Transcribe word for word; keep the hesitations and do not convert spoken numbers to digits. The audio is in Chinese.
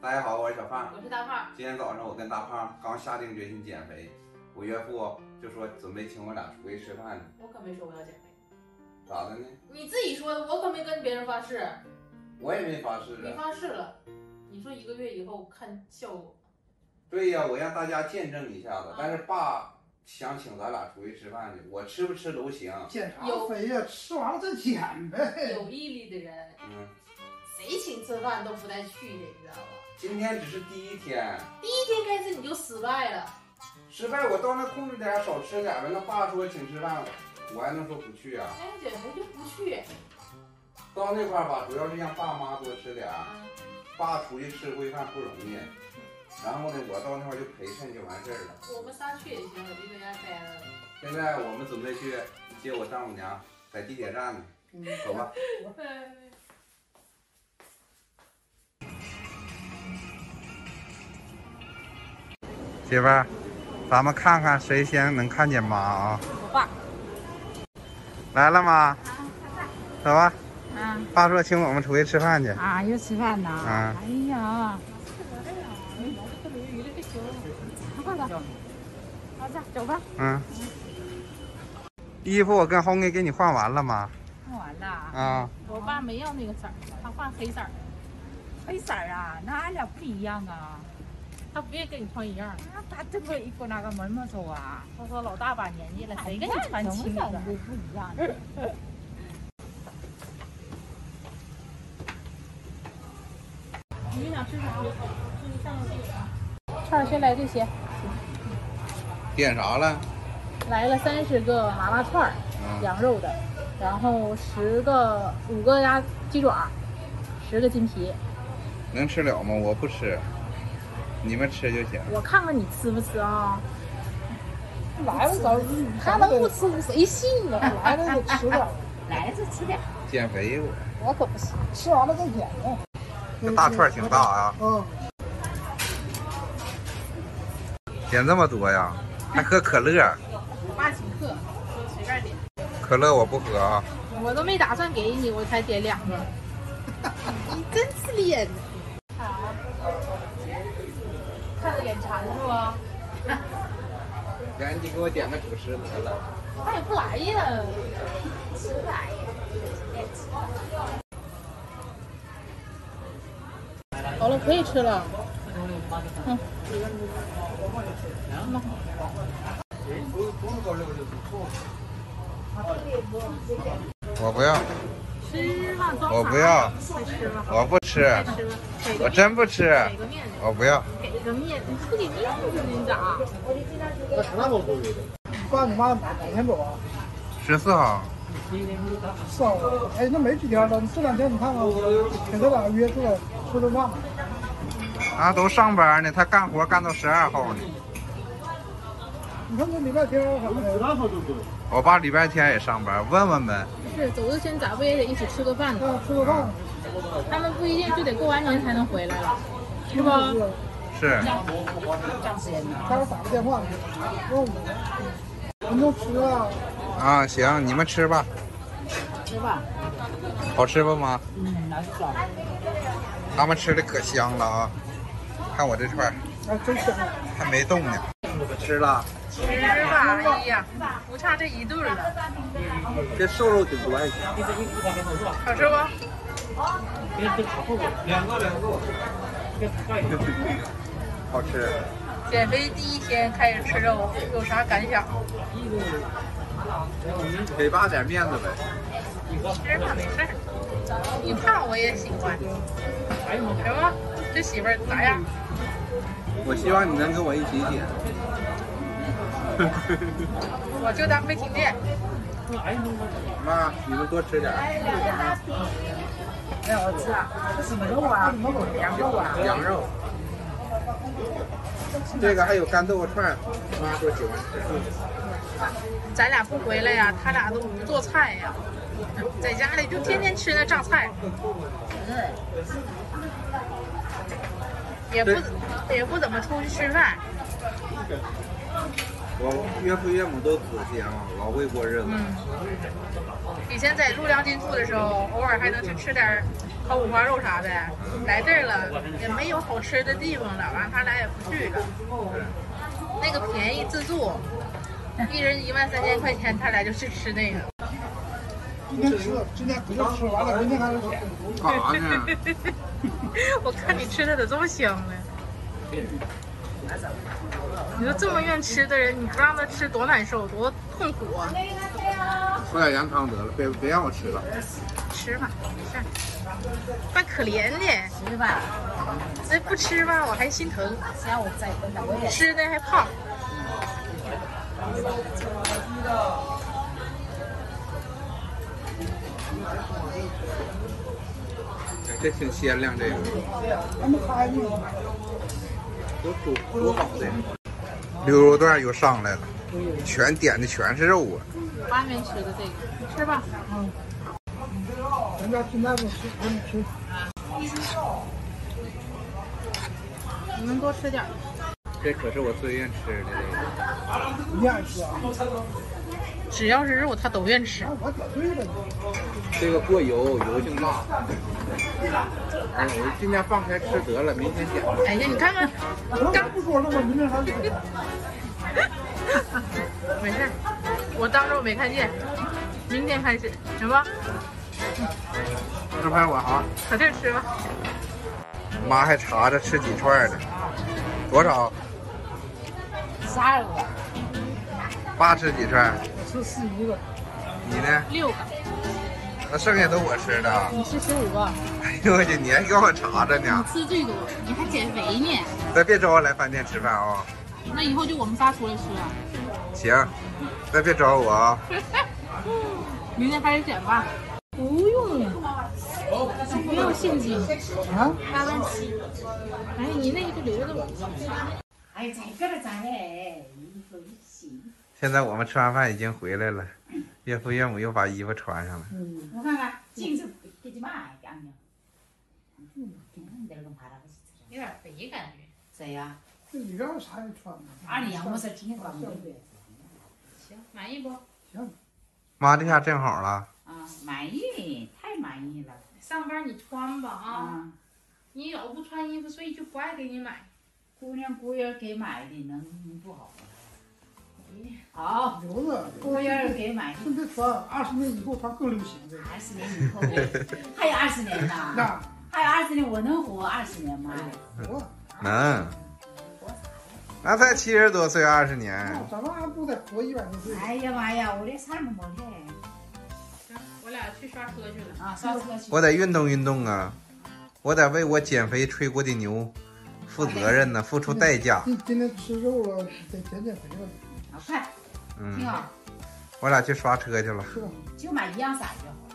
大家好，我是小胖， 我是大胖。 今天早上我跟大胖刚下定决心减肥，我岳父就说准备请我俩出去吃饭呢。 我可没说我要减肥， 咋的呢？ 你自己说的，我可没跟别人发誓。 我也没发誓你啊。 发誓了，你说一个月以后看效果。 对呀，我让大家见证一下子。但是爸想请咱俩出去吃饭去，我吃不吃都行。 减啥肥呀？吃完了再减呗。 有毅力的人， 嗯， 谁请吃饭都不带去的，你知道吧？ 今天只是第一天， 第一天开始你就失败了。 失败我到那控制点，少吃点呗。那爸说请吃饭，我还能说不去啊？ 哎，减肥就不去。 到那块儿吧，主要是让爸妈多吃点。 嗯， 爸出去吃回饭不容易，然后呢，我到那块儿就陪衬就完事儿了。 我们仨去也行，我就在家待着。 现在我们准备去接我丈母娘，在地铁站呢。走吧。媳妇儿，咱们看看谁先能看见妈啊！ 我爸。 来了吗？ 啊， 走吧。 啊爸说请我们出去吃饭去。 啊，又吃饭呢？ 啊。 哎呀，快点，儿子，走吧。 嗯。衣服我跟红给给你换完了吗？ 换完了。 啊。 我爸没要那个色儿，他换黑色儿。 黑色儿啊，那俺俩不一样啊。 他不愿意跟你穿一样的。 那他这个一个那个门么走啊？ 他说老大把年纪了，谁跟你穿青的？ 不一样的。 你们想吃啥？自己上个地啊。串儿先来这些。 点啥了？ 来了三十个麻辣串儿， 嗯、 羊肉的，然后十个五个鸭鸡爪，十个金皮。 能吃了吗？我不吃，你们吃就行。 我看看你吃不吃啊？ 来了咱他能不吃谁信呢？ 来了就吃点， 来这吃点。 减肥我。 我可不行， 吃完了再减呢。 这大串挺大啊。 嗯。 点这么多呀？还喝可乐？ 我爸请客，说随便点。 可乐我不喝啊。 我都没打算给你，我才点两个。你真是脸。好。看着眼馋是吧？ 赶紧给我点个主食得了。 他也不来呀。 吃来呀。 好了，可以吃了。嗯。 我不要。 吃吧， 我不要。 快吃吧。 我不吃。我真不吃。 给个面。 我不要。 给个面，你不给面子你咋？ 那啥那么贵？爸你妈哪天走啊？ 十四号。 是啊，哎，那没几天了，你这两天你看看，给他俩约出来吃顿饭。 啊，都上班呢，他干活干到十二号呢。 你看这礼拜天啥的， 我爸礼拜天也上班，问问呗。 是，走之前咱不也得一起吃个饭呢？ 啊，吃个饭。 他们不一定就得过完年才能回来了，是不？ 是。 他打个电话，问我，能不能吃啊？ 啊，行，你们吃吧。 吃吧。 好吃不妈？ 嗯，那是爽。 他们吃的可香了啊！看我这串， 啊，真香， 还没动呢。吃了。 吃吧，哎呀，不差这一顿了。 这瘦肉挺多还行。 好吃不？ 两个两个。好吃。 减肥第一天开始吃肉，有啥感想？ 给爸点面子呗。 吃吧，没事儿。你胖我也喜欢。什么？这媳妇儿咋样？ 我希望你能跟我一起减。 我就当没听见。 妈，你们多吃点。 哎，我吃啊，这什么肉啊？羊肉啊？ 羊肉。这个还有干豆腐串，妈说喜欢吃。 咱俩不回来呀，他俩都不做菜呀，在家里就天天吃那榨菜。也不也不怎么出去吃饭。 我岳父岳母都死心了，老会过日子。 嗯。以前在陆良金住的时候，偶尔还能去吃点烤五花肉啥的，来这儿了也没有好吃的地方了，完他俩也不去了。那个便宜自助，一人一万三千块钱，他俩就去吃那个。 今天吃，今天不就吃完了，明天开始点。 干啥呢？ 我看你吃的咋这么香呢？你说这么愿吃的人，你不让他吃多难受，多痛苦啊！ 喝点羊汤得了，别别让我吃了。 吃吧，没事。怪可怜的， 吃吧。 那不吃吧，我还心疼。 下午再跟他我也吃的还胖。 这挺鲜亮，这个。 还没开呢。 多多多好的。牛肉段又上来了，全点的全是肉啊。 外面吃的这个，你吃吧。 嗯。人家现在不吃，还没吃。 你们多吃点。 这可是我最愿吃的这个。 你爱吃啊？ 只要是肉，他都愿吃。 我点对了。 这个过油，油性大。哎，我今天放开吃得了，明天减。 哎呀，你看看， 刚不说了吗？明天还吃。 没事，我当着我没看见。明天开始，行吧？ 这盘我好， 可劲吃吧。 妈还查着吃几串呢，多少？ 十二个。 爸吃几串？ 我吃十一个。 你呢？ 六个。 那剩下都我吃的。 你吃十五个。 哎呦我去，你还给我查着呢。 你吃最多，你还减肥呢。 再别找我来饭店吃饭啊、 哦！那以后就我们仨出来吃啊。 行，再别找我啊、 哦！明天开始减吧。不用，不要现金啊， 八万七。哎，你那个就留着吧。 哎，这个咋嘞？衣服洗。 现在我们吃完饭已经回来了，岳父岳母又把衣服穿上了。 嗯，我看看，镜子给你妈讲讲。嗯，你这个怕他不是有点肥感觉。 谁呀？ 这里边啥也穿的。 二零我是今天刚买的。 行，满意不？ 行。 妈这下正好了。 啊，满意，太满意了。 上班你穿吧啊！ 啊你老不穿衣服，所以就不爱给你买。 姑娘姑爷给买的，能不好吗？好， 留着。 姑爷给买的。 现在穿二十年以后，它更流行的。 二十年以后，还有二十年呢？ 那还有二十年，我能活二十年吗？ 活能。那才七十多岁，二十年。 咱们还不得活一百多岁？ 哎呀妈呀，我这啥都没得。 行，我俩去刷车去了啊，刷车去。 我得运动运动啊，我得为我减肥吹过的牛负责任呢，付出代价。 今今天吃肉了，得减减肥了。 好快， 嗯， 挺好。 我俩去刷车去了。 是吧？ 就买一样色就好。